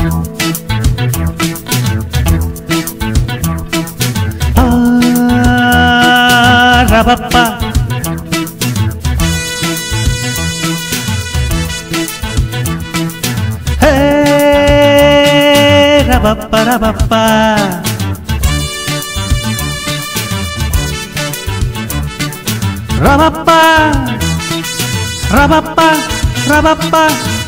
ரபப்பா ஹே ரபப்பா ரபப்பா ரபப்பா ரபப்பா ரபப்பா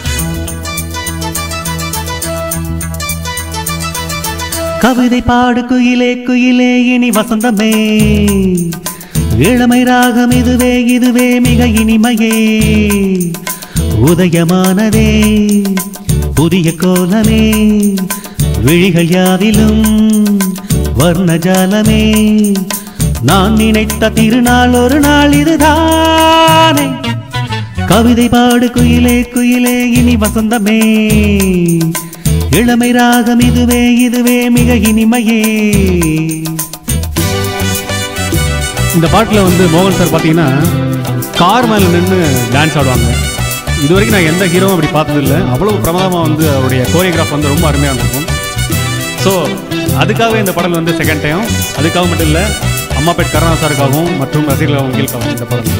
கவிதை பாடு குயிலே குயிலே இனி வசந்தமே இளமை ராகம் இதுவே இதுவே மிக இனிமையே உதயமானதே புதிய கோலமே விழிகள் யாவிலும் வர்ணஜாலமே நான் நினைத்த திருநாள் ஒரு நாள் இதுதானே கவிதை பாடு குயிலே குயிலே இனி வசந்தமே இளமை ராகம் இதுவே இதுவே மிக இனிமையே. இந்த பாட்டில் வந்து மோகன் சார் பார்த்தீங்கன்னா கார் மேலே நின்று டான்ஸ் ஆடுவாங்க. இது வரைக்கும் நான் எந்த ஹீரோவும் அப்படி பார்த்ததில்லை. அவ்வளோ பிரமாதமாக வந்து அவருடைய கோரியோகிராஃப் வந்து ரொம்ப அருமையாக இருக்கும். ஸோ அதுக்காகவே இந்த படம் வந்து செகண்ட் டைம். அதுக்காக மட்டும் இல்லை, அம்மாபேட் கருணாஸ் சாருக்காகவும் மற்றும் ரசிகர்கள் அவங்களுக்காகவும் இந்த படம்.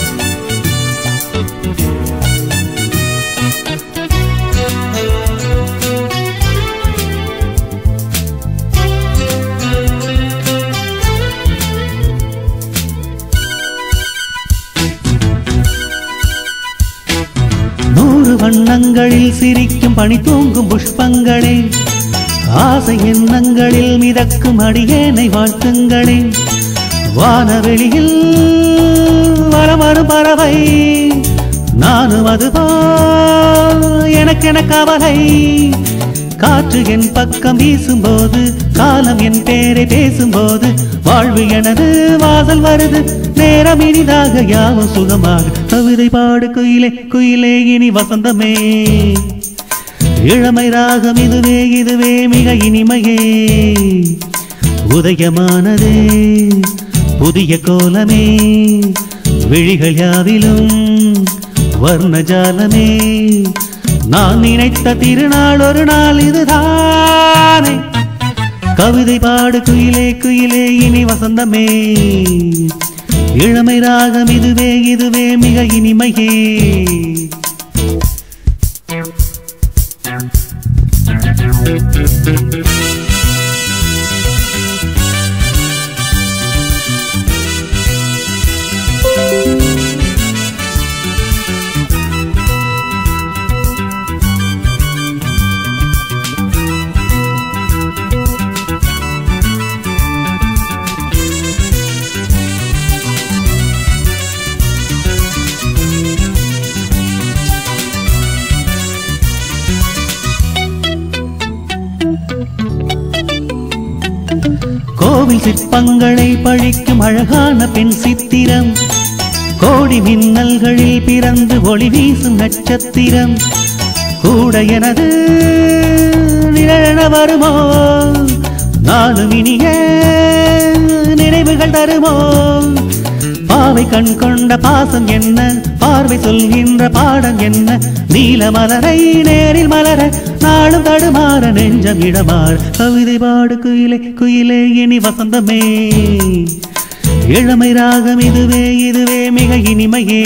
வண்ணங்களில் சிரிக்கும் பனி தூங்கும் புஷ்பங்களே ஆசை எண்ணங்களில் மிதக்கும் அடியேனை வாழ்த்துங்களே வானவெளியில் வரமரும் பறவை நானும் அதுபோல் எனக்கென கவலை காற்று என் பக்கம் வீசும்போது காலம் என் பேரை பேசும்போது வாழ்வு எனது வாசல் வருது நேரம் இனிதாக யாவும் சுகமாக கவிதை பாடு குயிலே குயிலே இனி வசந்தமே இளமை ராகம் இதுவே இதுவே மிக இனிமையே உதயமானதே புதிய கோலமே விழிகள் யாவிலும் வர்ணஜாலமே நான் நினைத்த திருநாள் ஒரு நாள் இதுதானே கவிதை பாடு குயிலே குயிலே இனி வசந்தமே இளமை ராகம் இதுவே இதுவே மிக இனிமையே. கோவில் சிற்பங்களை பழிக்கும் அழகான பெண் சித்திரம் கோடி மின்னல்களில் பிறந்து ஒளி வீசும் நட்சத்திரம் கூட எனது நிழலென வருமோ நானும் இனிய நினைவுகள் தருமோ பாவை கண் கொண்ட பாசம் என்ன பார்வை சொல்கின்ற பாடம் என்ன நீல மலரை நேரில் மலர நாளும் தடுமாற நெஞ்சம் இடமாற கவிதை பாடு குயிலே குயிலே இனி வசந்தமே இளமை ராகம் இதுவே இதுவே மிக இனிமையே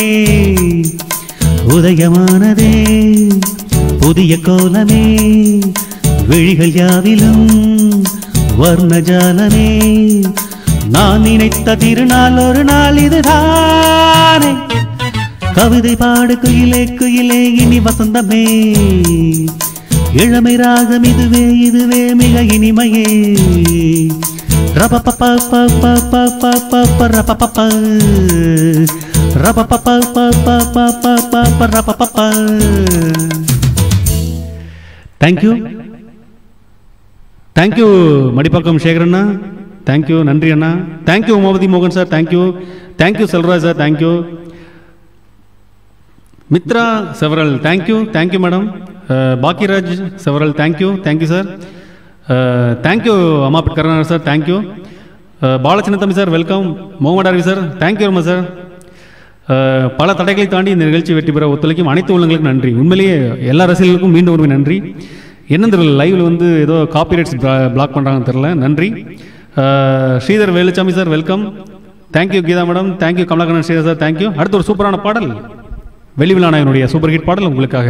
உதயமானதே புதிய கோலமே விழிகள் யாவிலும் வர்ணஜாலமே நான் நினைத்த திருநாள் ஒரு நாள் இதுதானே கவிதை பாடு குயிலே குயிலே இனி வசந்தமே இளமை ராகம் இதுவே இதுவே மிக இனிமையே ரபப்பா பப்பா பப்பா பப்பா ரபப்பா ரபப்பா பப்பா பப்பா பப்பா ரபப்பா. தேங்க்யூ தேங்க்யூ மடிப்பாக்கம் சேகரண்ணா, தேங்க்யூ நன்றி அண்ணா, தேங்க்யூ உமாபதி மோகன் sir, thank you thank you Selvaraj sir, thank you Mithra செவரல், தேங்க்யூ தேங்க்யூ மேடம், பாக்கியராஜ் செவரல், thank you thank you sir, thank you Ammapet Karunas sir, thank you Balachinnathambi sir, welcome மோகமடாரி சார், தேங்க்யூ ரொம்ப சார். பல தடைகளை தாண்டி இந்த நிகழ்ச்சி வெற்றி பெற ஒத்துழைக்கும் அனைத்து உள்ளங்களுக்கும் நன்றி. உண்மையிலேயே எல்லா ரசிகர்களுக்கும் மீண்டும் ஒரு நன்றி. என்ன தெரியல, லைவில் வந்து ஏதோ காப்பிரைட்ஸ் பிளாக் பண்ணுறாங்கன்னு தெரில. நன்றி. Sridhar Veluchamy sir welcome. Thank you Geetha madam, thank you Kamalakaran Sridhar sir, thank you. அடுத்து ஒரு சூப்பரான பாடல், வெளிவிழானாயனுடைய சூப்பர் ஹிட் பாடல் உங்களுக்காக.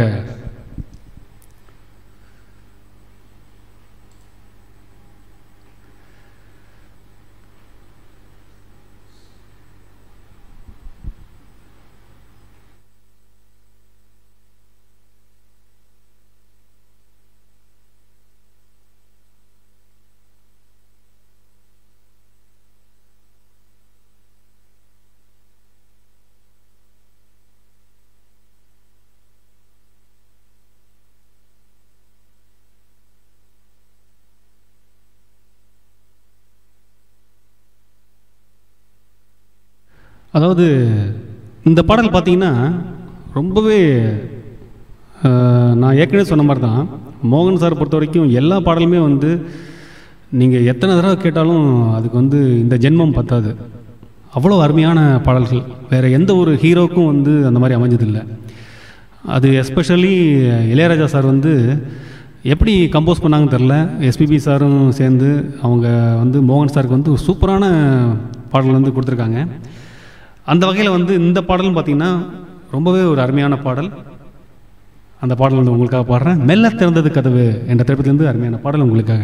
அதாவது இந்த பாடல் பார்த்தீங்கன்னா ரொம்பவே நான் ஏற்கனவே சொன்ன மாதிரி தான், மோகன் சார் பொறுத்த வரைக்கும் எல்லா பாடலுமே வந்து நீங்கள் எத்தனை தடவை கேட்டாலும் அதுக்கு வந்து இந்த ஜென்மம் பத்தாது. அவ்வளோ அருமையான பாடல்கள் வேறு எந்த ஒரு ஹீரோவுக்கும் வந்து அந்த மாதிரி அமைஞ்சதில்லை. அது எஸ்பெஷலி இளையராஜா சார் வந்து எப்படி கம்போஸ் பண்ணாங்கன்னு தெரில, எஸ்பிபி சாரும் சேர்ந்து அவங்க வந்து மோகன் சாருக்கு வந்து சூப்பரான பாடல் வந்து கொடுத்துருக்காங்க. அந்த வகையில் வந்து இந்த பாடலும் பார்த்திங்கன்னா ரொம்பவே ஒரு அருமையான பாடல். அந்த பாடல் வந்து உங்களுக்காக பாடுறேன். மெல்ல திறந்தது கதவு என்ற திரைப்படத்திலிருந்து அருமையான பாடல் உங்களுக்காக.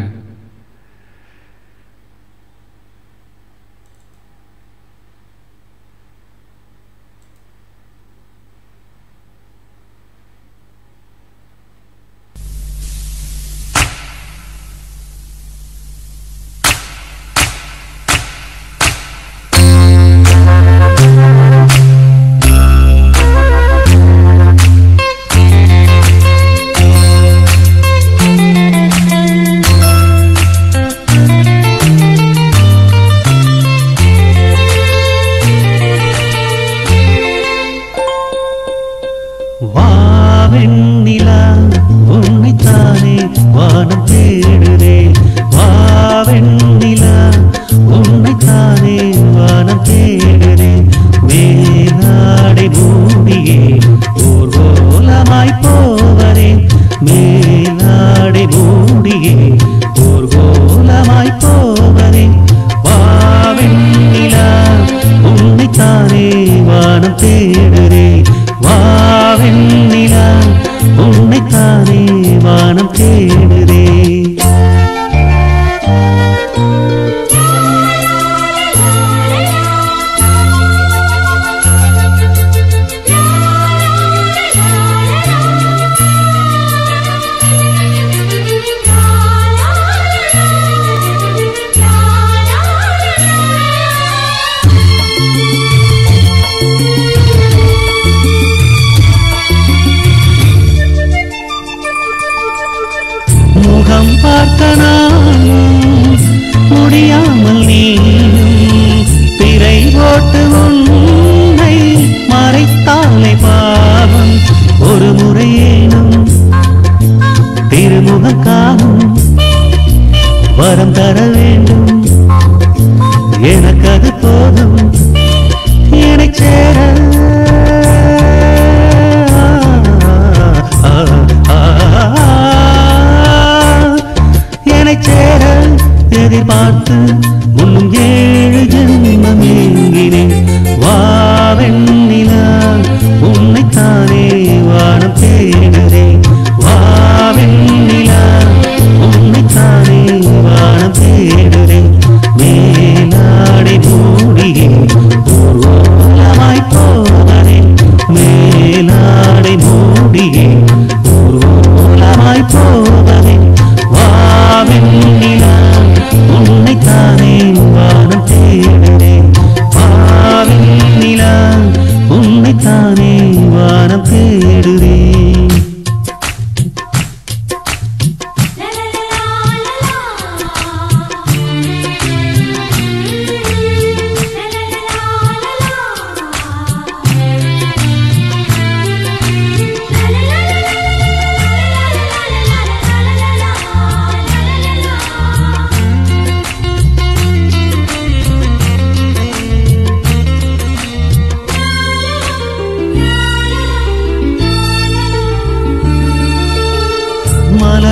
உன்னைத்தானே வானம் தேடுறேன்.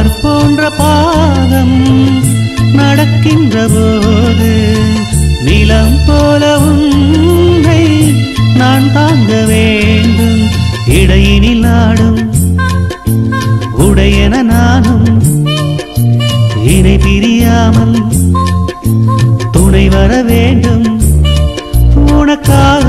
மலர் போன்ற பாதம் நடக்கின்ற போது நிலம் போல உன்னை நான் தாங்க வேண்டும். இடையினில் ஆடும் உடையன நானும் இணை பிரியாமல் துணை வர வேண்டும் உனக்காக.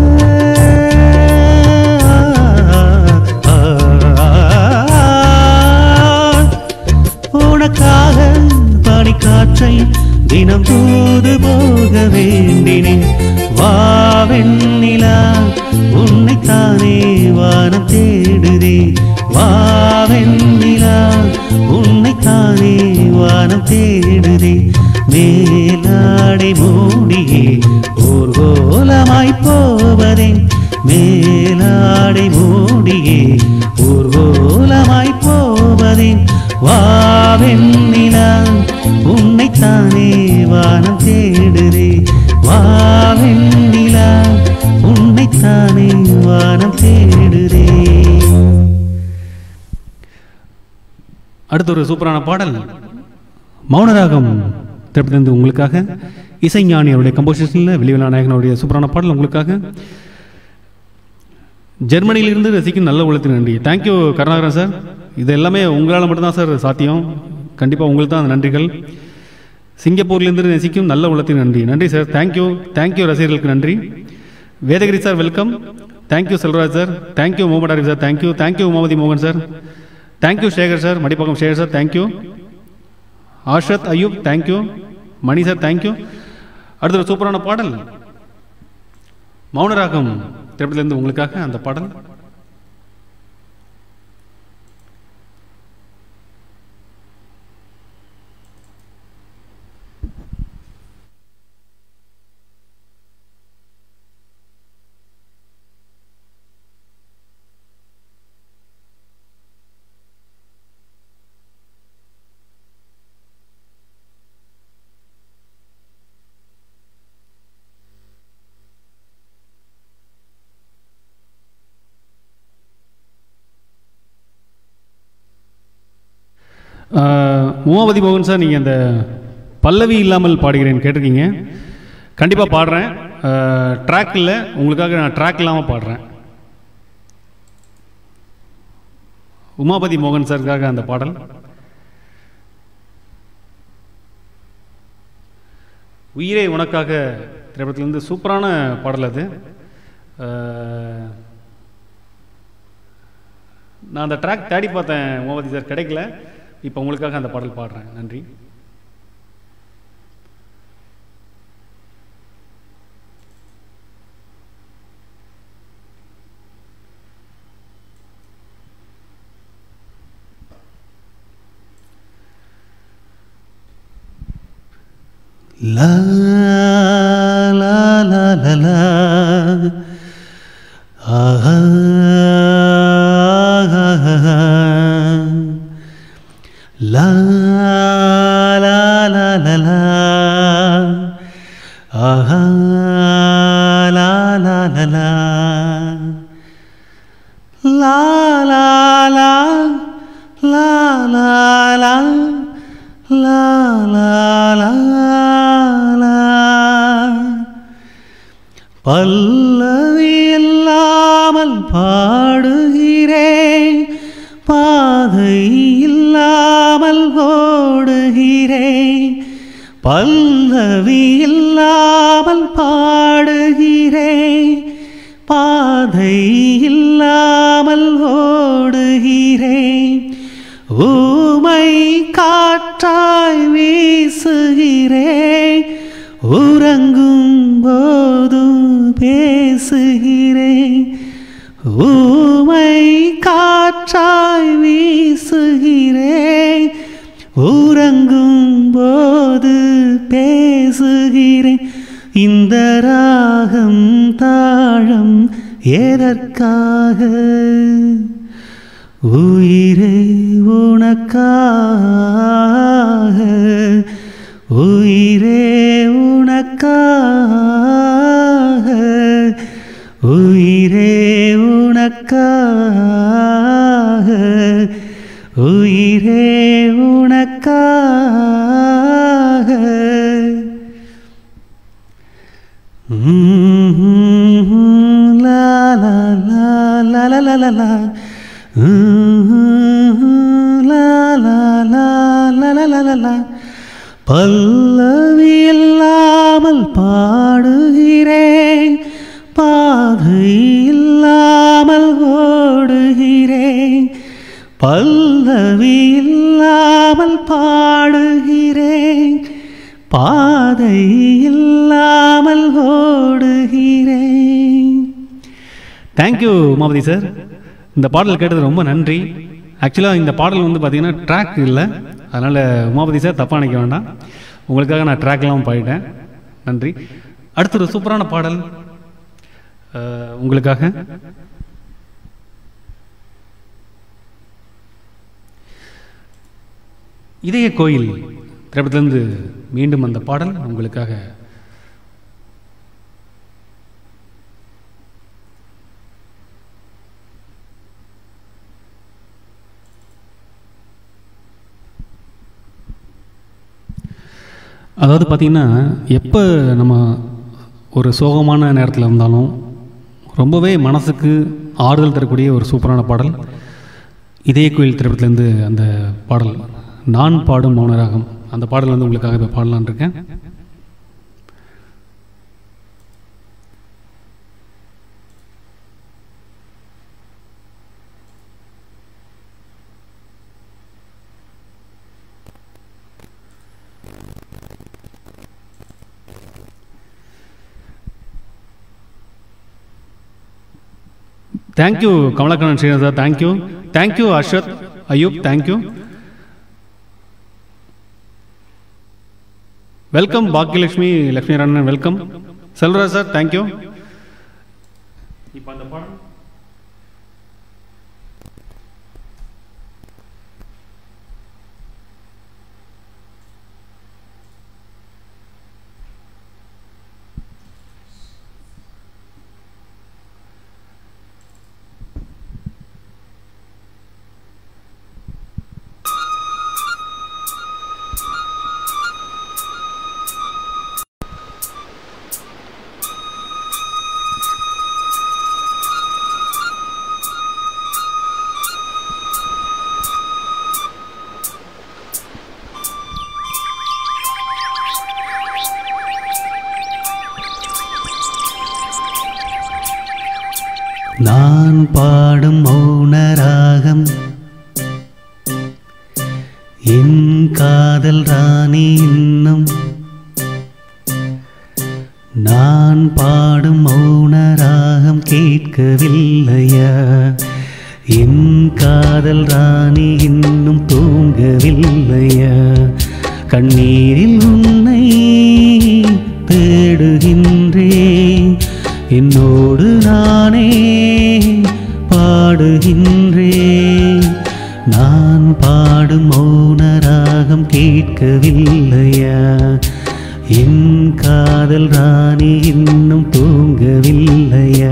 உனக்காக பனிக்காற்றை தினம் தூது போக வேண்டினேன். வாவெண்ணிலா உன்னைத்தானே வானம் தேடுதே. வாவெண்ணிலா உன்னைத்தானே வானம் தேடுதே. மேலாடை மூடியே ஊர்கோலமாய் போவதே. மேலாடை மூடியே ஊர்கோலமாய் போவதே. வாவெண்ணிலா உன்னைத்தானே வானம் தேடுதே. வாவெண்ணிலா உன்னைத்தானே வானம் தேடுதே. அடுத்த ஒரு சூப்பரான பாடல் மௌனராகம் திரைப்படத்திலிருந்து உங்களுக்காக. இசைஞானி அவருடைய கம்போசிஷனில் வெளிவெளா நாயகனுடைய சூப்பரான பாடல் உங்களுக்காக. ஜெர்மனியிலிருந்து ரசிக்கும் நல்ல உள்ளத்தின் நன்றி. Thank you Karunakaran sir. இது எல்லாமே உங்களால் மட்டும்தான் சார் சாத்தியம். கண்டிப்பாக உங்களுக்கு தான் நன்றிகள். சிங்கப்பூர்லேருந்து ரசிக்கும் நல்ல உள்ளத்தின் நன்றி. நன்றி சார். தேங்க்யூ. தேங்க்யூ ரசிகர்களுக்கு நன்றி. Vedagiri sir welcome. Thank you Selvaraj sir. Thank you Mohammed Arif sir. Thank you. Thank you Mohamadi மோகன் sir. Thank you Sekar sir. Madipakkam Sekar sir. Thank you. Arshad Ayub thank you. Mani sir thank you. அடுத்த ஒரு சூப்பரான பாடல் மௌனராகம் திரைப்படத்திலிருந்து உங்களுக்காக. அந்த பாடல் உமாபதி மோகன் சார், நீங்கள் அந்த பல்லவி இல்லாமல் பாடுகிறேன் கேட்டிருக்கீங்க. கண்டிப்பாக பாடுறேன். ட்ராக் இல்லை, உங்களுக்காக நான் ட்ராக் இல்லாமல் பாடுறேன். உமாபதி மோகன் சாருக்காக அந்த பாடல். உயிரே உனக்காக திரைப்படத்திலிருந்து சூப்பரான பாடல் அது. நான் அந்த ட்ராக் தேடி பார்த்தேன் உமாபதி சார், கிடைக்கல. இப்போ உங்களுக்காக அந்த பாடல் பாடுறேன். நன்றி. லா லா லா லா லா ஆஹா லா லா லா லா லா ஆஹா லா லா லா லா லா லா லா லா லா லா லா லா லா லா. பல்லவி இல்லாமல் பாடுகிறேன், பாதை இல்லாமல் ஓடுகிறேன். பல்லவி இல்லாமல் பாடுகிறேன், பாதை இல்லாமல் ஓடுகிறேன். ஊமை காற்றாய் வீசுகிறேன், உறங்கும் போதும் பேசுகிறேன். ஊமை காற்றாய் வீசுகிறேன், உறங்கும் போது பேசுகிறேன். இந்த ராகம் தாழம் எதற்காக? உயிரே உனக்காக, உயிரே உனக்காக, உயிரே உனக்காக, உயிரே உனக்காக லா லா லா லா லா லா லா லா லா லா லா லா லா லா. பல்லவி இல்லாமல் பாடுகிறேன், பாதை இல்லாமல் ஓடுகிறேன். பல்லவி இல்லாமல் பாடுகிறேன், பாதை இல்லாமல் ஓடுகிறேன். Thank you Umapathi sir. இந்த பாடல் கேட்டது ரொம்ப நன்றி. ஆக்சுவலாக இந்த பாடல் வந்து பார்த்தீங்கன்னா ட்ராக் இல்லை, அதனால் உமாபதி சார் தப்பாக நினைக்க வேண்டாம். உங்களுக்காக நான் ட்ராக்லாம் பாடிட்டேன். நன்றி. அடுத்த ஒரு சூப்பரான பாடல் உங்களுக்காக. இதய கோயில் திரைப்படத்திலிருந்து மீண்டும் அந்த பாடல் உங்களுக்காக. அதாவது பார்த்திங்கன்னா, எப்போ நம்ம ஒரு சோகமான நேரத்தில் இருந்தாலும் ரொம்பவே மனசுக்கு ஆறுதல் தரக்கூடிய ஒரு சூப்பரான பாடல் இதய கோயில் திரைப்படத்துலேருந்து அந்த பாடல் நான் பாடும் மௌனராகம். அந்த பாடல் வந்து உங்களுக்காக இப்போ பாடலான் இருக்கேன். Thank you Kamalakannan Srinivasa, thank you. Thank you Arshad Ayub, thank you. Welcome Bhagyalakshmi Lakshmi ரண்ணன், வெல்கம். Selvaraj sir, thank you. இப்போ அந்த பாடம் நான் பாடும் மௌனராகம் என் காதல் ராணி இன்னும். நான் பாடும் மௌனராகம் கேட்கவில்லையா? என் காதல் ராணி இன்னும் தூங்கவில்லையா? கண்ணீரில் உன்னை தேடுகின்றேன், என்னோடு நானே பாடுகின்றேன். நான் பாடும் மௌனராகம் கேட்கவில்லையா? என் காதல் ராணி இன்னும் தூங்கவில்லையா?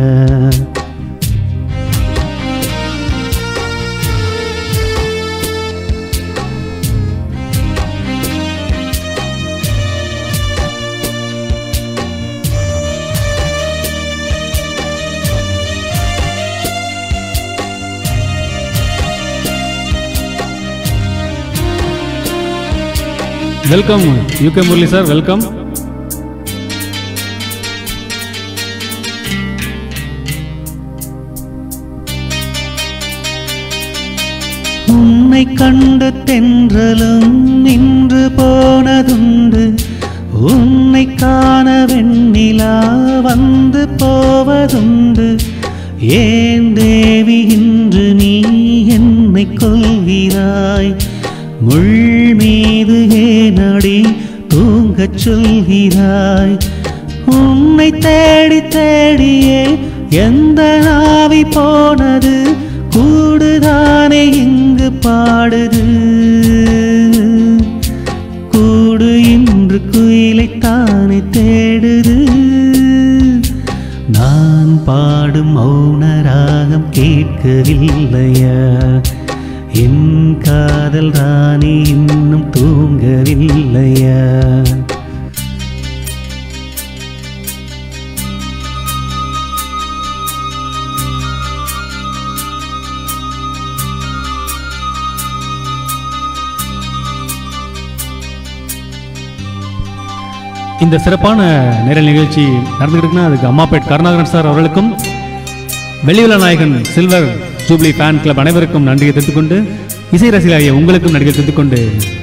Welcome UK Murali sir, welcome. உன்னை கண்டு தென்றலும் நின்று போனதுண்டு, உன்னை காண வெண்ணிலா வந்து போவதுண்டு. ஏன் தேவி இன்று நீ என்னை கொள்கிறாய்? முள் மீது ஏனடி தூங்கச் சொல்கிறாய்? உன்னை தேடி தேடியே எந்த நாவி போனது, கூடுதானே இங்கு பாடுது. கூடு இன்று குயிலைத்தானே தேடுது. நான் பாடும் மௌனராகம் கேட்கவில்லையா? என் இன்னும் தூங்கவில்லையா? இந்த சிறப்பான நேரல் நிகழ்ச்சி நடந்துக்கிட்டுன்னா அதுக்கு அம்மாப்பேட் கருணாகரன் சார் அவர்களுக்கும் வெள்ளிவிழா நாயகன் சில்வர் ஜூப்ளி ஃபேன் கிளப் அனைவருக்கும் நன்றியை தெரிவித்துக் கொண்டு, இசை ரசிகராகிய உங்களுக்கும் நன்றியை தெரிவித்துக் கொண்டு,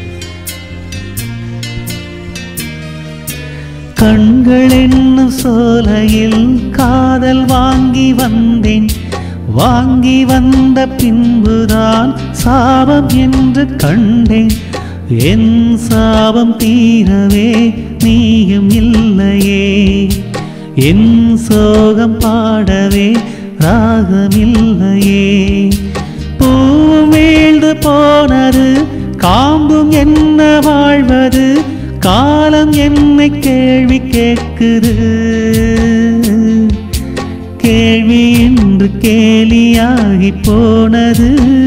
கண்கள் என்னும் சோலையில் காதல் வாங்கி வந்தேன். வாங்கி வந்த பின்புதான் சாபம் என்று கண்டேன். என் சாபம் தீரவே நீயும் இல்லையே. என் சோகம் பாடவே ராகமில்லையே. பூமேழ்ந்து போனது காம்பும் என்ன வாழ்வது? காலம் என்னை கேள்வி கேட்குது. கேள்வி என்று கேலியாகி போனது.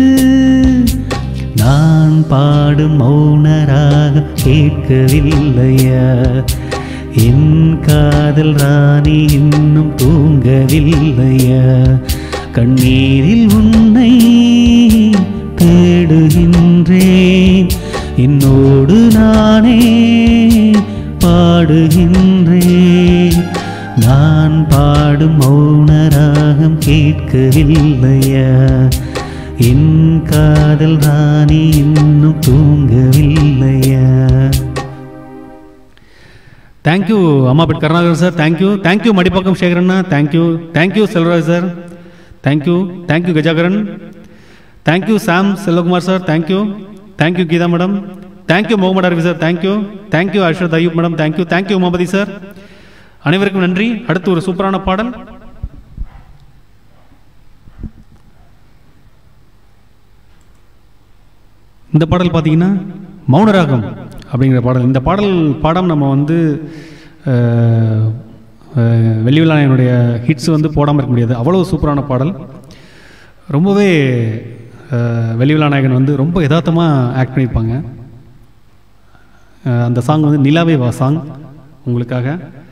நான் பாடும் மௌனராக கேட்கவில்லையா? என் காதல் ராணி இன்னும் தூங்கவில்லையா? கண்ணீரில் உன்னை தேடுகின்றேன். என்னோடு நானே பாடுகின்றேன். நான் பாடும் மௌனராகம் கேட்கவில்லையா? என் காதல் ராணி இன்னும் தூங்கவில்லையா? Thank you Ammapet Karunakaran sir, thank you Madipakkam சேகரண்ணா, thank you Selvaraj sir, thank you Gajakaran, thank you Sam Selvakumar sir, thank you Geetha madam, thank you Mohammed Aravi sir, thank you Arshad Ayub madam, thank you Mohamadi sir. அனைவருக்கும் நன்றி. அடுத்து ஒரு சூப்பரான பாடல். இந்த பாடல் பார்த்தீங்கன்னா மௌனராகம் அப்படிங்கிற பாடல். இந்த பாடல் பாடம் நம்ம வந்து வெள்ளிவிழா நாயகனுடைய ஹிட்ஸ் வந்து போடாமல் இருக்க முடியாது. அவ்வளோ சூப்பரான பாடல். ரொம்பவே வெள்ளிவிழா நாயகன் வந்து ரொம்ப யதார்த்தமாக ஆக்ட் பண்ணியிருப்பாங்க. அந்த சாங் வந்து நிலாவே வா சாங் உங்களுக்காக.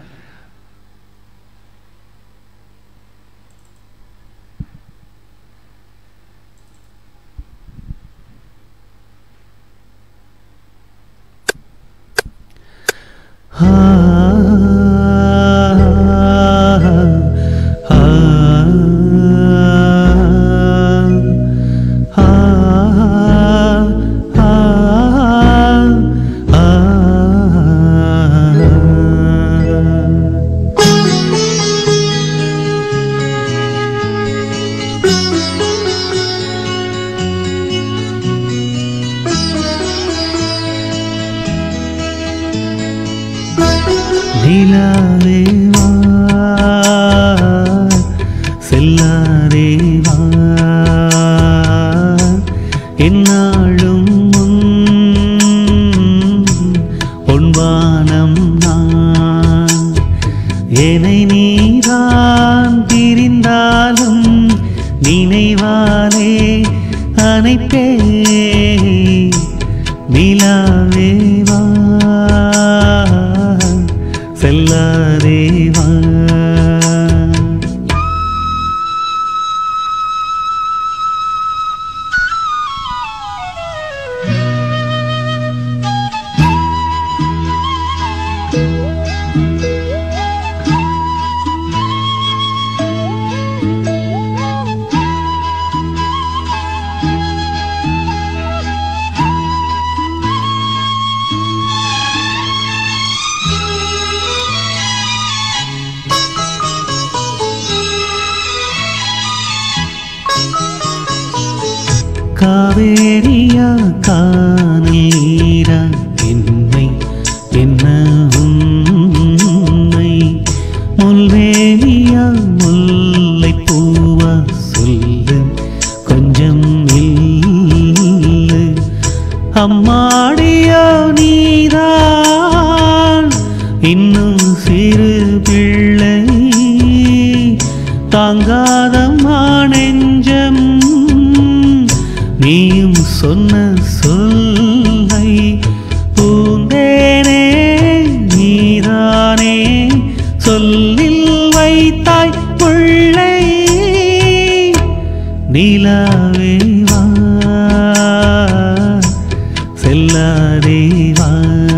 நிலாவே வா செல்லாதே வா என்னாலும் பொன்வானம் நான் என்னை நீதான் பிரிந்தாலும் நினைவாலே அனைப்பே நிலாவே வா செல்லாதே வா. காவேரியா காணீரா என்னை என்ன உன்னை முல்வேலியா முல்லை பூவா சொல்லு கொஞ்சம் இல்லை அம்மாடியோ நீதான் இன்னும் சிறு பிள்ளை தாங்காத நெஞ்சம் நீயும் சொன்ன சொல்லை செல்லாதேவா.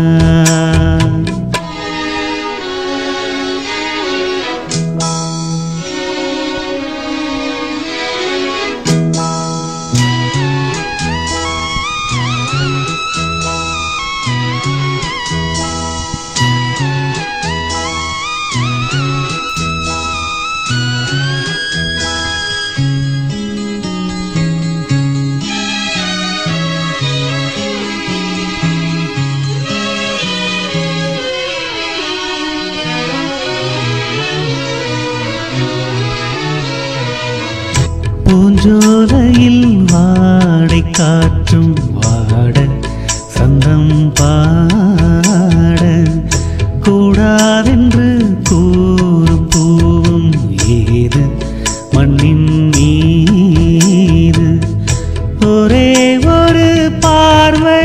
பூஞ்சோலையில் வாடை காற்றும் வாட சந்தம் பாட கூடாதென்று கூறும் பூவும் ஏது மண்ணின் மீது ஒரே ஒரு பார்வை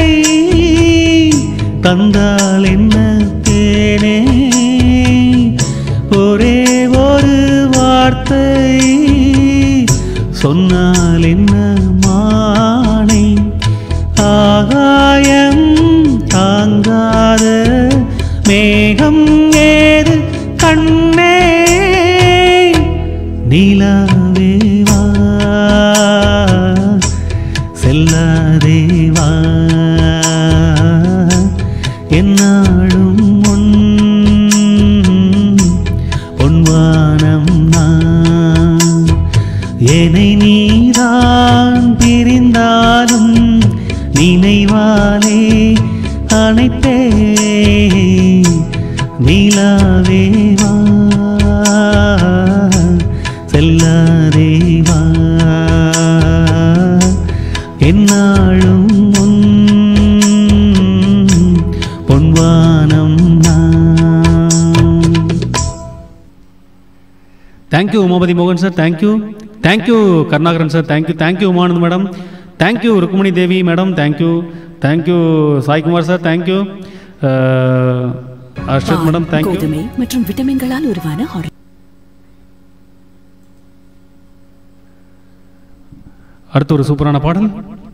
தந்தால் என்ன தேனே ஒரே ஒரு வார்த்தை சொன்னால் என்ன மானை ஆகாயம் தாங்காத மேகம் ஏது கண்ணே நீலாவேவா செல்லாதேவா என்னாலும் பொன்வானம் நான் என்னை நீதான் பிரிந்தாலும் நினைவாலே அனைத்தே நீலாவேவா செல்லாதேவா என்னாலும் பொன்வானம் நான். தேங்க்யூ உமாபதி மோகன் sir, thank you. Thank you Karunakaran sir, thank you. Thank you Umanand madam, thank you Rukmani Devi madam, thank you. Thank you Saikumar sir, thank you. Arshad madam, thank you. கோதுமை மற்றும் விட்டமின்களால் உருவான அடுத்து ஒரு சூப்பரான பாடல்.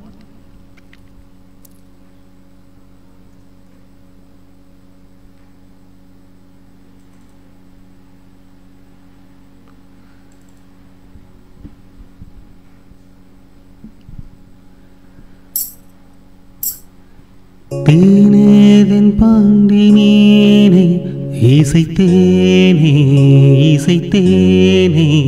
தேனேதன் பாண்டி மீனே இசைத்தேனே இசைத்தேனே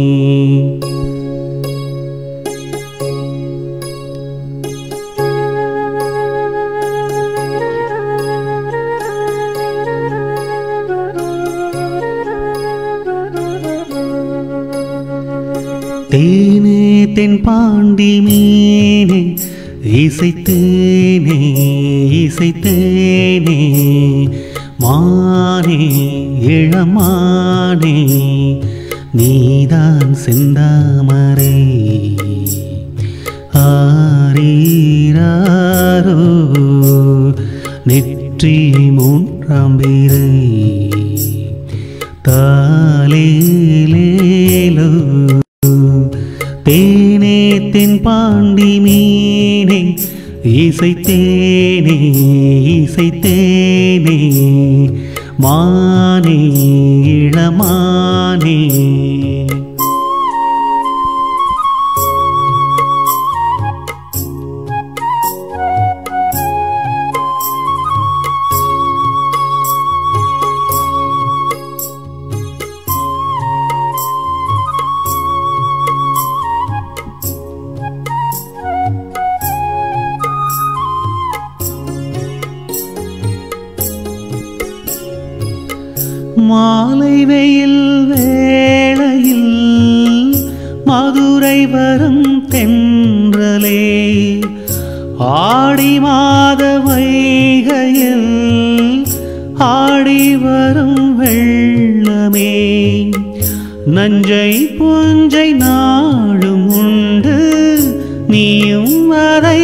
தேனே தென் பாண்டி மீனே இசைத்தேனே இசைத்தேனே மானே இளமானே நீதான் செந்தாமரை ஆரீராரோ நெற்றி மூன்றாம் பிறை தாலேலேலோ தேனே தென் பாண்டி மீனே இசைத்தேனே இசைத்தேனே மானே இளமானே மாலை வெயில் வேளையில் மதுரை வரும் தென்றலே ஆடி மாத வைகையில் ஆடி வரும் வெள்ளமே நஞ்சை புஞ்சை நாளும் உண்டு நீயும் அதை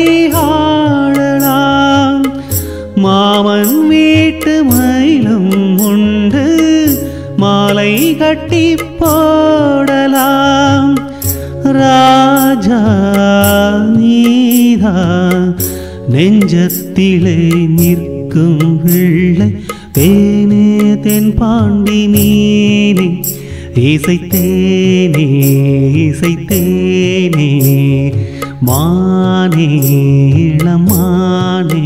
ஆளலாம் மாமன் வீட்டு மயிலும் உண்டு மாலை கட்டி போடலாம் ராஜா நீதான் நெஞ்சத்திலே நிற்கும் பிள்ளை தேனே தென் பாண்டி மீனே இசைத்தேனே இசைத்தேனே மானே இளமானே.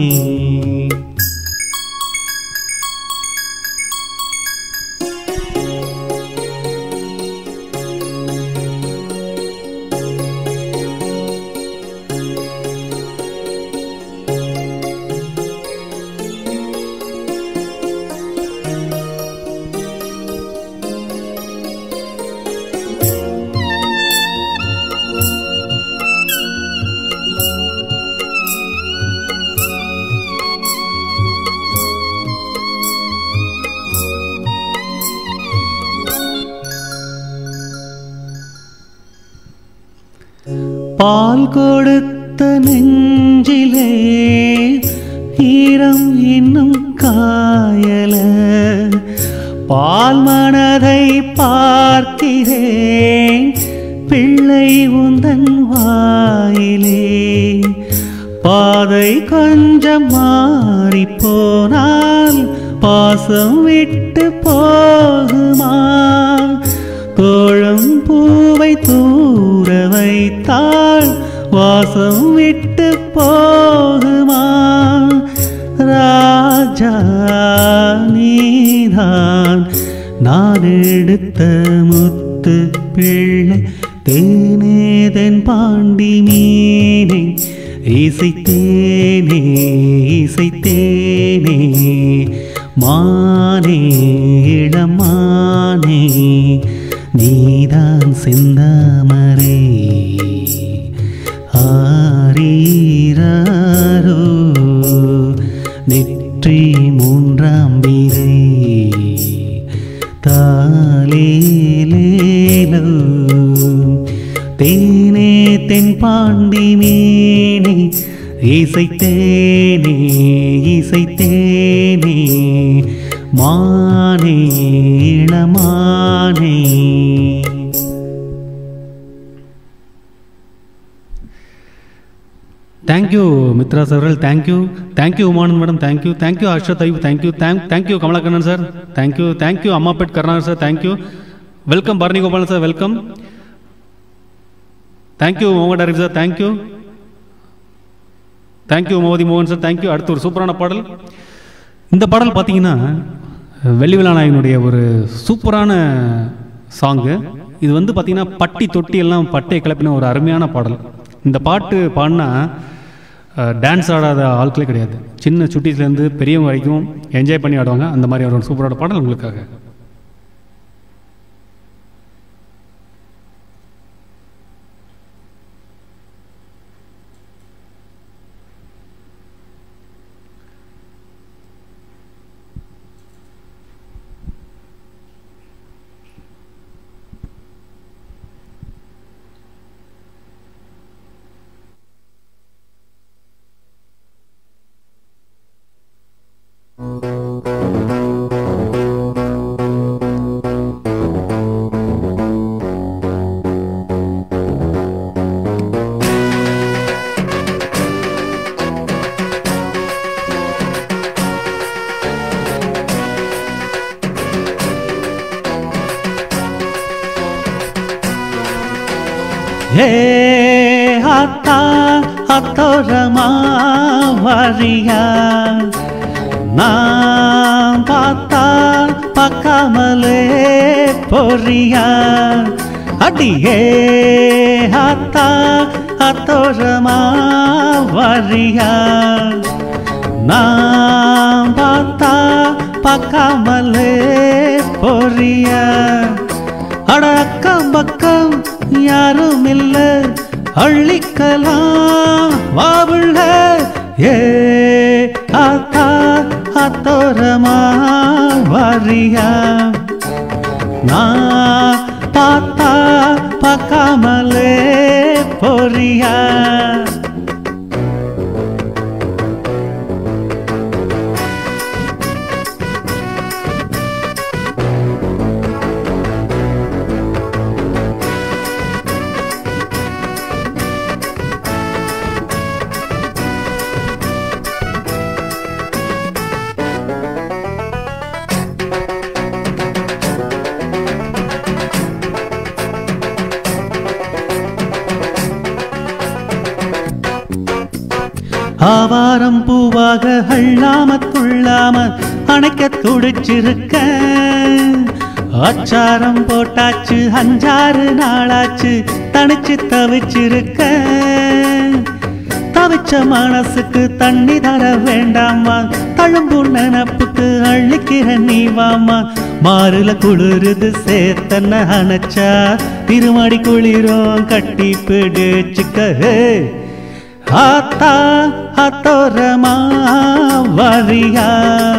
பால் கொடுத்த நெஞ்சிலே ஈரம் இன்னும் காயல, பால் மனதை பார்க்கிறேன் பிள்ளை உந்தன் வாயிலே. பாதை கொஞ்சம் மாறி போனால் பாசம் விட்டு போகுமா, தோழும் பூவை தூர வைத்தாள் வாசம் விட்டு போகுமா. ராஜா நீதான் நான் எடுத்த முத்து பிள்ளை தேனே தென் பாண்டி மீனே இசைத்தேனே இசைத்தேனே மானே இளமானே. நீதான் செந்தாமரை ஆரீராரோ நெற்றி மூன்றாம் பிறை தாலேலேலோ தேனே தென் பாண்டி மீனே இசைத்தேனே இசைத்தேனே மானே இளமானே. Thank you Mitra சார்கள், thank you thank you Umanand madam, thank you thank you Harshad Ayub, thank you thank you Kamalakannan sir, thank you thank you அம்மாப்பேட் Karunakar sir, thank you welcome Bharani Gopalan sir, welcome thank you மோகன் அரிஃப் சார், தேங்க்யூ தேங்க்யூ மோதி மோகன் சார், தேங்க்யூ. அடுத்து ஒரு சூப்பரான பாடல். இந்த பாடல் பார்த்தீங்கன்னா வெள்ளி விழாநாயகனுடைய ஒரு சூப்பரான சாங்கு. இது வந்து பார்த்தீங்கன்னா பட்டி தொட்டி எல்லாம் பட்டை கிளப்பின ஒரு அருமையான பாடல். இந்த பாட்டு பாடினா டான்ஸ் ஆடாத ஆட்களே கிடையாது. சின்ன சுட்டீஸ்லேருந்து பெரியவங்க வரைக்கும் என்ஜாய் பண்ணி ஆடுவாங்க. அந்த மாதிரி ஒரு சூப்பரான பாடல் உங்களுக்காக. ஹே அத்தா அத்தோரமா வரியா, நான் பார்த்தா பார்க்காமலே பொறியா. அடியே அத்தா அத்தோரமா வரியா, நான் பார்த்தா பார்க்காமலே பொறியா. அட அக்கம் பக்கம் யாரும் இல்ல அள்ளிக்கலாம் வாவுள்ள. ஏ ஆத்தா அத்தோரமா வாரியா, நான் பார்த்தா பார்க்காமலே பொறியா. ஆவாரம் பூவாக அள்ளாம துள்ளாம அணைக்க துடிச்சிருக்க அச்சாரம் போட்டாச்சு 5-6 நாளாச்சு தனிச்சு தவிச்சிருக்க தவிச்ச மனசுக்கு தண்ணி தர வேண்டாமா தழும்பு நினப்புக்கு அள்ளிக்கிற நீ வாமா மாறுல குளிருது சேத்தன அணைச்சா திருமடி குளிரும் கட்டி பிடிச்சுக்க ஆத்தா அத்தோரமா வரியா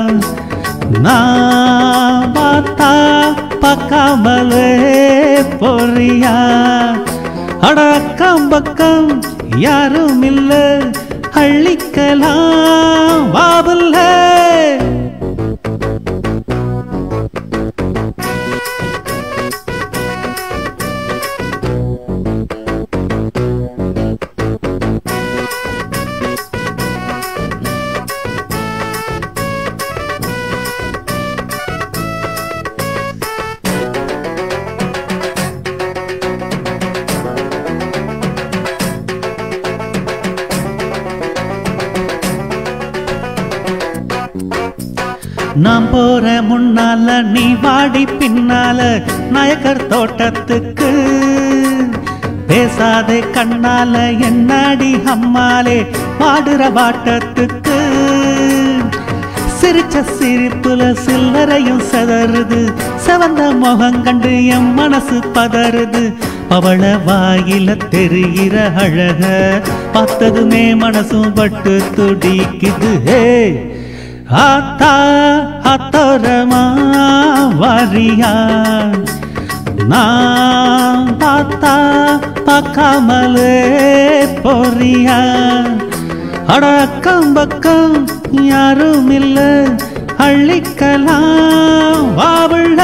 நான் பார்த்தா பக்காமலே பொறியா அடக்கம் பக்கம் யாரும் இல்ல அள்ளிக்கலாம் வாபல்ல நாம் போற முன்னால நீ வாடி பின்னால நாயக்கர் தோட்டத்துக்கு பேசாதே கண்ணால என்னாடி அம்மாலே வாடுற வாட்டத்துக்கு சிரிச்ச சிரிப்புல சில்லறையும் செதறுது செவந்த முகம் கண்டு என் மனசு பதறுது அவள வாயில தெரிகிற அழக பார்த்ததுமே மனசும் பட்டு துடிக்குது ஆத்தா அத்தோரமா வரியா நான் பார்த்தா பார்க்காமலே பொறியா அடக்கம் பக்கம் யாரும் இல்ல அள்ளிக்கலாம் வாவுள்ள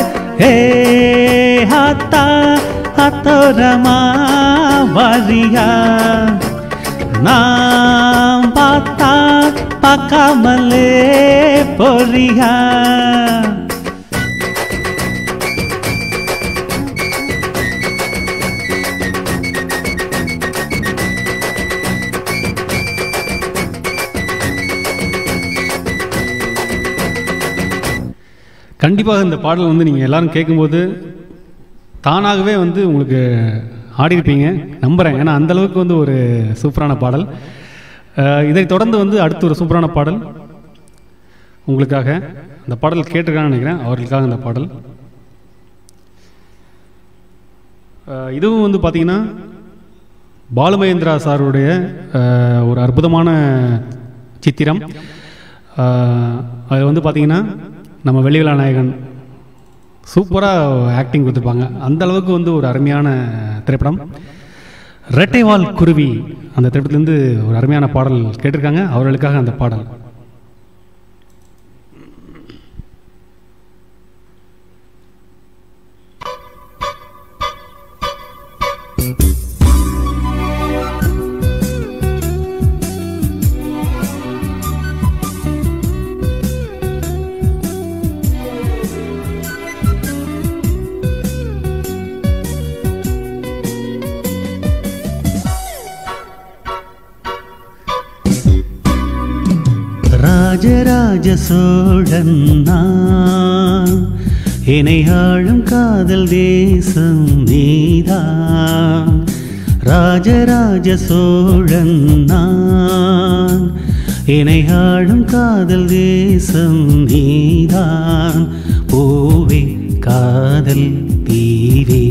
ஆத்தா அத்தோரமா வரியா நான் பார்த்தா பார்க்காமலே பொறியா கண்டிப்பாக இந்த பாடல் வந்து நீங்கள் எல்லாரும் கேட்கும்போது தானாகவே வந்து உங்களுக்கு ஆடிருப்பீங்க நம்புகிறேன். ஏன்னா அந்தளவுக்கு வந்து ஒரு சூப்பரான பாடல். இதை தொடர்ந்து வந்து அடுத்து ஒரு சூப்பரான பாடல் உங்களுக்காக. அந்த பாடல் கேட்டிருக்கான்னு நினைக்கிறேன், அவர்களுக்காக இந்த பாடல். இதுவும் வந்து பார்த்திங்கன்னா பாலுமகேந்திரா சாருடைய ஒரு அற்புதமான சித்திரம். அது வந்து பார்த்திங்கன்னா நம்ம வெள்ளிவிழா நாயகன் சூப்பராக ஆக்டிங் கொடுத்துருப்பாங்க. அந்த அளவுக்கு வந்து ஒரு அருமையான திரைப்படம். ரெட்டைவால் குருவி அந்த திரைப்படத்துலேருந்து ஒரு அருமையான பாடல் கேட்டிருக்காங்க, அவர்களுக்காக அந்த பாடல். ராஜராஜ சோழன் நான், என்னை ஆளும் காதல் தேசம் நீதான். ராஜராஜ சோழன் நான், என்னை ஆளும் காதல் தேசம் நீதான். பூவே காதல் தீவே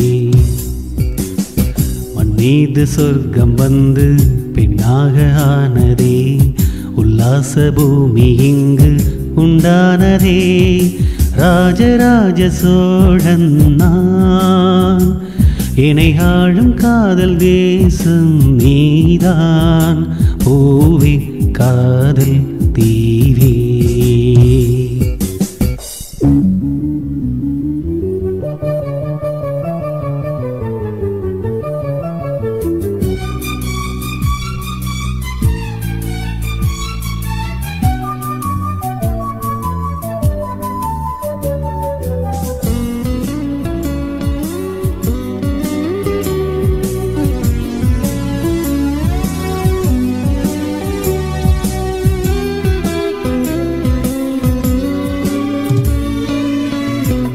மண் மீது சொர்க்கம் வந்து பெண்ணாக ஆனதே, உல்லாச பூமி இங்கு உண்டானதே. ராஜராஜ சோழன் நான், என்னை ஆளும் காதல் தேசம் நீதான். பூவே காதல் தீவே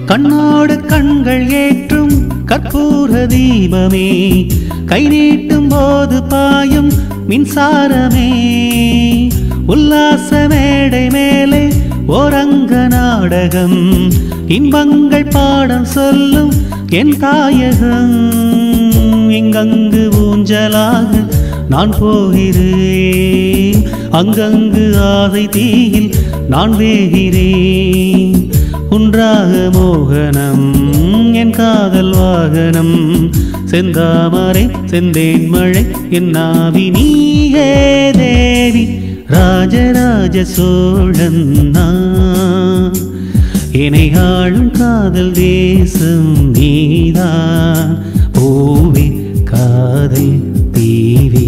கண்ணோடு கண்கள் ஏற்றும் கற்பூர தீபமே, கை நீட்டும் போது பாயும் மின்சாரமே, உல்லாச மேடை மேலே ஓரங்க நாடகம், இன்பங்கள் பாடம் சொல்லும் என் தாயகம். இங்கங்கு ஊஞ்சலாக நான் போகிறேன், அங்கங்கு ஆசை தீயில் நான் வேகிறேன். ஒன்றாக மோகனம் என் காதல் வாகனம், செந்தாமரை செந்தேன் மழை என் நாவி நீயே தேவி. ராஜராஜ சோழன் நான், என்னை ஆளும் காதல் தேசம் நீதான். பூவே காதல் தீவே.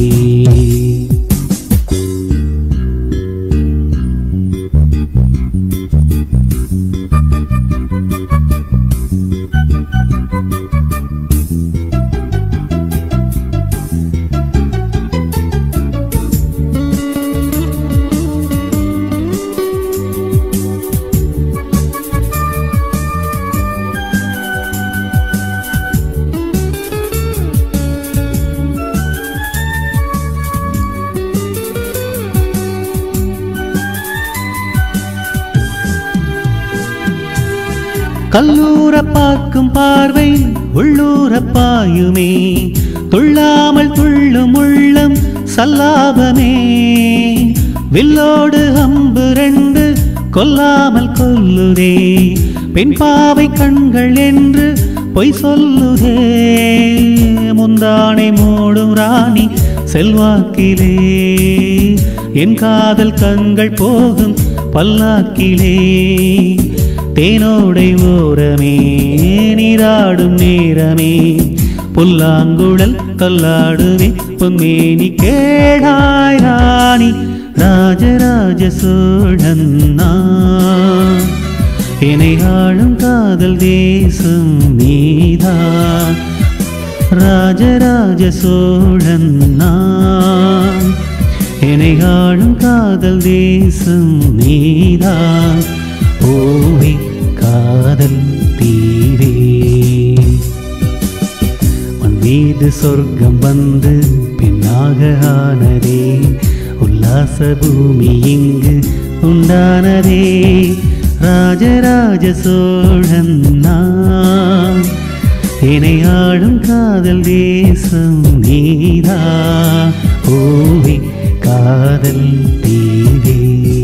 கல்லூர பார்க்கும் பார்வை உள்ளூர பாயுமே, துள்ளாமல் துள்ளும் உள்ளம் சல்லாபமே. வில்லோடு அம்பு ரெண்டு கொல்லாமல் கொல்லுதே, பெண் பாவை கண்கள் என்று பொய் சொல்லுதே. முந்தானை மூடும் ராணி செல்வாக்கிலே, என் காதல் கண்கள் போகும் பல்லாக்கிலே. தேனோடை ஓரமே நீராடும் நேரமே, புல்லாங்குழல் கல்லாடுவே பொன்மேனி கேளாய் ராணி. ராஜராஜ சோழன் நான், என்னை ஆளும் காதல் தேசம் நீதான். ராஜராஜ சோழன் நான், என்னை ஆளும் காதல் தேசம் நீதான். பூவே காதல் தீவே. உன் மீது சொர்க்கம் வந்து பெண்ணாக ஆனதே, உல்லாச பூமி இங்கு உண்டானதே. ராஜராஜ சோழன் நான், என்னை ஆளும் காதல் தேசம் நீதான். பூவே காதல் தீவே.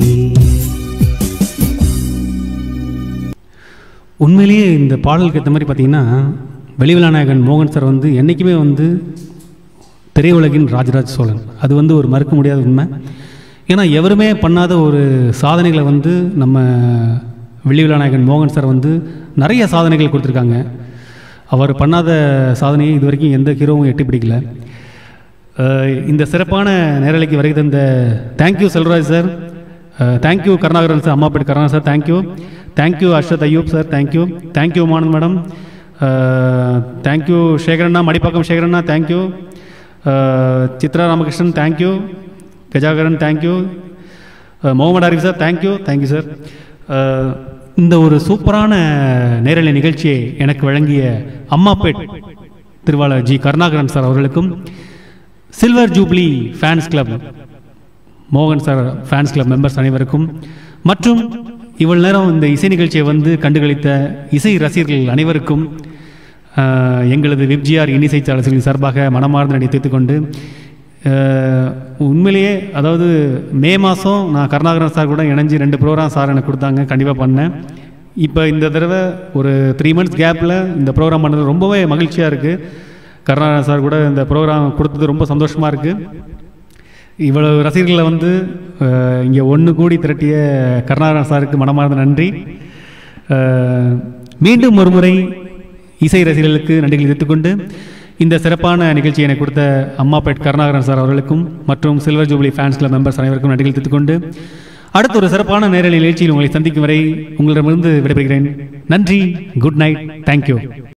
உண்மையிலேயே இந்த பாடலுக்கு ஏற்ற மாதிரி பார்த்தீங்கன்னா வெளிவிழாநாயகன் மோகன் சார் வந்து என்றைக்குமே வந்து திரையுலகின் ராஜராஜ சோழன். அது வந்து ஒரு மறுக்க முடியாத உண்மை. ஏன்னா எவருமே பண்ணாத ஒரு சாதனைகளை வந்து நம்ம வெளிவிழாநாயகன் மோகன் சார் வந்து நிறைய சாதனைகள் கொடுத்துருக்காங்க. அவர் பண்ணாத சாதனையை இது வரைக்கும் எந்த ஹீரோவும் எட்டி பிடிக்கல. இந்த சிறப்பான நேரலைக்கு வருகை தந்த thank you Selvaraj sir, thank you Karunakaran sir, Ammapet Karuna sir, thank you. Thank you Arshad Ayub sir, thank you. Thank you Manand madam, thank you சேகரண்ணா, மடிப்பாக்கம் சேகரண்ணா, thank you. Chitra Ramakrishnan, thank you. Gajakaran, thank you. Mohammed Arif sir, thank you. Thank you sir. இந்த ஒரு சூப்பரான நேரலை நிகழ்ச்சியை எனக்கு வழங்கிய அம்மாப்பேட் திருவாளர் ஜி கருணாகரன் சார் அவர்களுக்கும், சில்வர் ஜூப்ளி ஃபேன்ஸ் கிளப் மோகன் சார் ஃபேன்ஸ் கிளப் மெம்பர்ஸ் அனைவருக்கும், மற்றும் இவ்வளவு நேரம் இந்த இசை நிகழ்ச்சியை வந்து கண்டுகளித்த இசை ரசிகர்கள் அனைவருக்கும் எங்களது விப்ஜிஆர் இன்னிசை சாளர்களின் சார்பாக மனமார்ந்த நன்றி தெரிவித்துக் கொண்டு, உண்மையிலேயே அதாவது மே மாதம் நான் கருணாகரன் சார் கூட இணைஞ்சு 2 ப்ரோக்ராம் சார் எனக்கு கொடுத்தாங்க, கண்டிப்பாக பண்ணேன். இப்போ இந்த தடவை ஒரு 3 மந்த்ஸ் கேப்பில் இந்த ப்ரோக்ராம் பண்ணது ரொம்பவே மகிழ்ச்சியாக இருக்குது. கருணாகரன் சார் கூட இந்த ப்ரோக்ராம் கொடுத்தது ரொம்ப சந்தோஷமாக இருக்குது. இவ்வளவு ரசிகர்களை வந்து இங்கே ஒன்று கூடி திரட்டிய கருணாகரன் சாருக்கு மனமார்ந்த நன்றி. மீண்டும் ஒரு முறை இசை ரசிகர்களுக்கு நன்றிகளை தெரிவித்துக்கொண்டு, இந்த சிறப்பான நிகழ்ச்சியை எனக்கு கொடுத்த அம்மாப்பேட் கருணாகரன் சார் அவர்களுக்கும் மற்றும் silver jubilee fans club members அனைவருக்கும் நன்றிகளை தெரிவித்துக்கொண்டு, அடுத்த ஒரு சிறப்பான நேரலை நிகழ்ச்சியில் உங்களை சந்திக்கும் வரை உங்களிடமிருந்து விடைபெறுகிறேன். நன்றி. Good night. தேங்க்யூ.